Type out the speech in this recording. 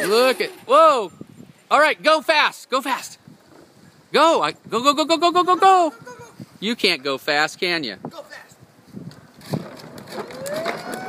Look at, whoa. All right, go fast, go fast. Go, go, go, go, go, go, go, go, go. You can't go fast, can you? Go fast.